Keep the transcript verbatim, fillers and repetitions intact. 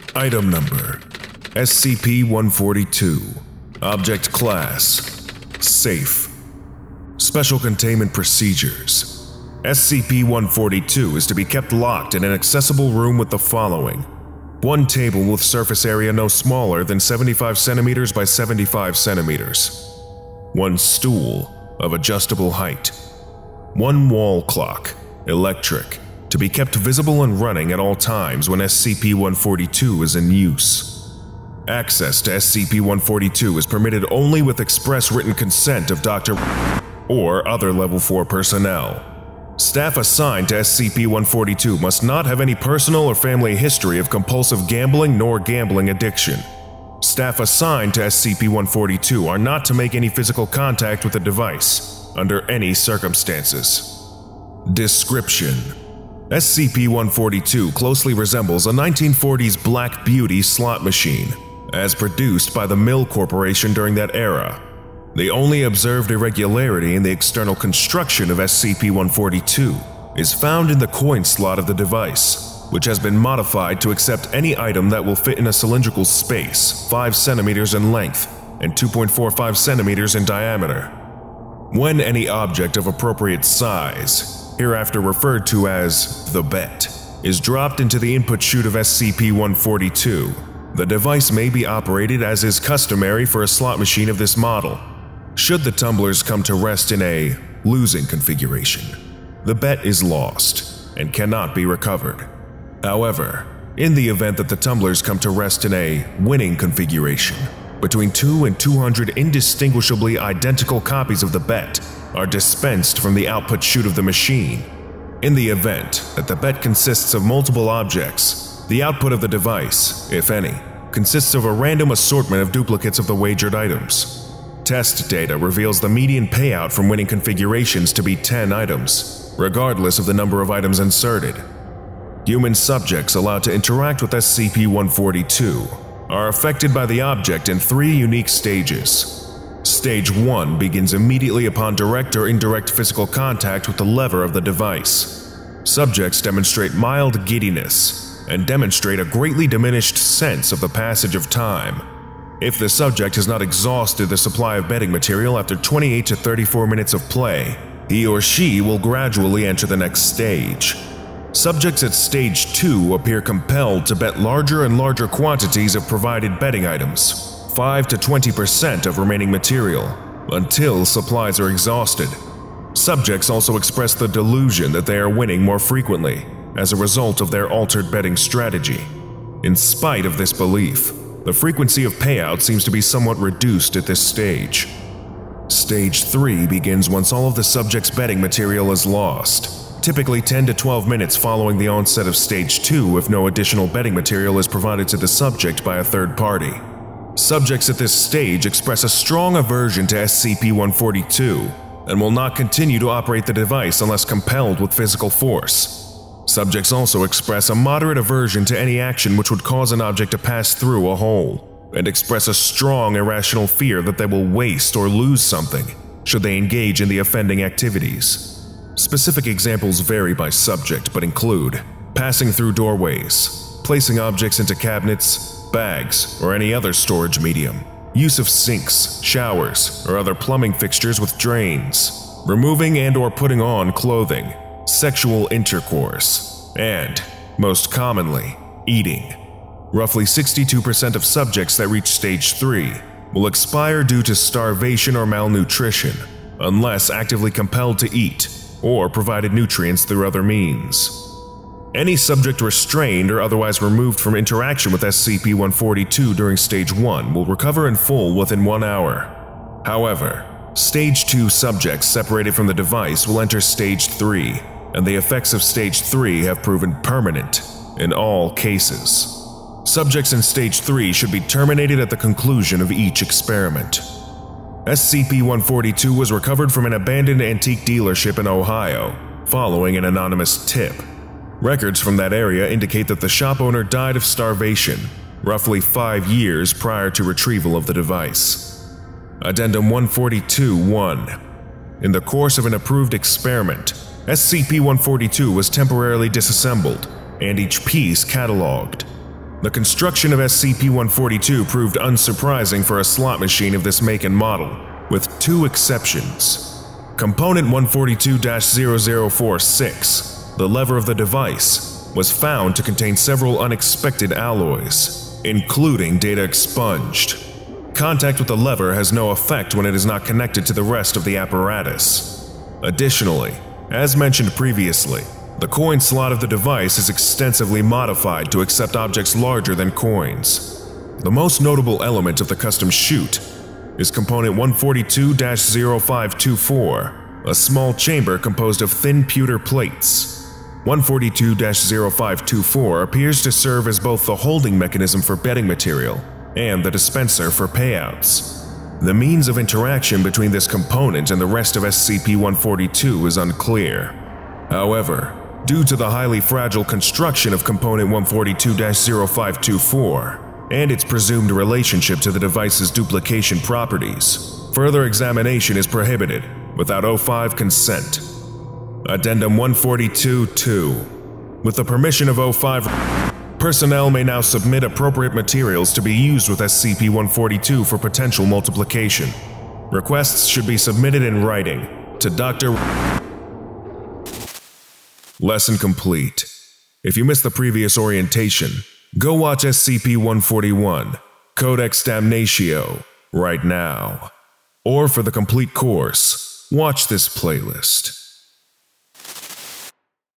Item Number: S C P one forty-two. Object Class: Safe. Special Containment Procedures: S C P one forty-two is to be kept locked in an accessible room with the following: one table with surface area no smaller than seventy-five centimeters by seventy-five centimeters, one stool of adjustable height, one wall clock, electric, to be kept visible and running at all times when S C P one forty-two is in use. Access to S C P one forty-two is permitted only with express written consent of Doctor or other Level four personnel. Staff assigned to S C P one forty-two must not have any personal or family history of compulsive gambling nor gambling addiction. Staff assigned to S C P one forty-two are not to make any physical contact with the device, under any circumstances. Description: S C P one forty-two closely resembles a nineteen forties Black Beauty slot machine, as produced by the Mill Corporation during that era. The only observed irregularity in the external construction of S C P one forty-two is found in the coin slot of the device, which has been modified to accept any item that will fit in a cylindrical space five centimeters in length and two point four five centimeters in diameter. When any object of appropriate size, hereafter referred to as the bet, is dropped into the input chute of S C P one forty-two, the device may be operated as is customary for a slot machine of this model. Should the tumblers come to rest in a losing configuration, the bet is lost and cannot be recovered. However, in the event that the tumblers come to rest in a winning configuration, between two and two hundred indistinguishably identical copies of the bet are dispensed from the output chute of the machine. In the event that the bet consists of multiple objects, the output of the device, if any, consists of a random assortment of duplicates of the wagered items. Test data reveals the median payout from winning configurations to be ten items, regardless of the number of items inserted. Human subjects allowed to interact with S C P one forty-two are affected by the object in three unique stages. Stage one begins immediately upon direct or indirect physical contact with the lever of the device. Subjects demonstrate mild giddiness and demonstrate a greatly diminished sense of the passage of time. If the subject has not exhausted the supply of betting material after twenty-eight to thirty-four minutes of play, he or she will gradually enter the next stage. Subjects at Stage two appear compelled to bet larger and larger quantities of provided betting items, five to twenty percent of remaining material, until supplies are exhausted. Subjects also express the delusion that they are winning more frequently as a result of their altered betting strategy. In spite of this belief, the frequency of payout seems to be somewhat reduced at this stage. Stage three begins once all of the subject's betting material is lost, typically ten to twelve minutes following the onset of Stage two if no additional betting material is provided to the subject by a third party. Subjects at this stage express a strong aversion to S C P one forty-two and will not continue to operate the device unless compelled with physical force. Subjects also express a moderate aversion to any action which would cause an object to pass through a hole, and express a strong irrational fear that they will waste or lose something should they engage in the offending activities. Specific examples vary by subject but include passing through doorways, placing objects into cabinets, bags, or any other storage medium, use of sinks, showers, or other plumbing fixtures with drains, removing and or putting on clothing, sexual intercourse, and, most commonly, eating. Roughly sixty-two percent of subjects that reach Stage three will expire due to starvation or malnutrition, unless actively compelled to eat or provided nutrients through other means. Any subject restrained or otherwise removed from interaction with S C P one forty-two during Stage one will recover in full within one hour. However, Stage two subjects separated from the device will enter Stage three, and the effects of Stage three have proven permanent in all cases. Subjects in Stage three should be terminated at the conclusion of each experiment. S C P one forty-two was recovered from an abandoned antique dealership in Ohio, following an anonymous tip. Records from that area indicate that the shop owner died of starvation, roughly five years prior to retrieval of the device. Addendum one forty-two dash one. In the course of an approved experiment, S C P one forty-two was temporarily disassembled and each piece catalogued. The construction of S C P one forty-two proved unsurprising for a slot machine of this make and model, with two exceptions. Component one forty-two dash zero zero four six, the lever of the device, was found to contain several unexpected alloys, including data expunged. Contact with the lever has no effect when it is not connected to the rest of the apparatus. Additionally, as mentioned previously, the coin slot of the device is extensively modified to accept objects larger than coins. The most notable element of the custom chute is Component one forty-two dash zero five two four, a small chamber composed of thin pewter plates. one forty-two dash zero five two four appears to serve as both the holding mechanism for betting material and the dispenser for payouts. The means of interaction between this component and the rest of S C P one forty-two is unclear. However, due to the highly fragile construction of Component one forty-two dash zero five two four and its presumed relationship to the device's duplication properties, further examination is prohibited without O five consent. Addendum one forty-two dash two. With the permission of O five, personnel may now submit appropriate materials to be used with S C P one forty-two for potential multiplication. Requests should be submitted in writing to Doctor Lesson complete. If you missed the previous orientation, go watch S C P one forty-one, Codex Damnatio, right now. Or for the complete course, watch this playlist.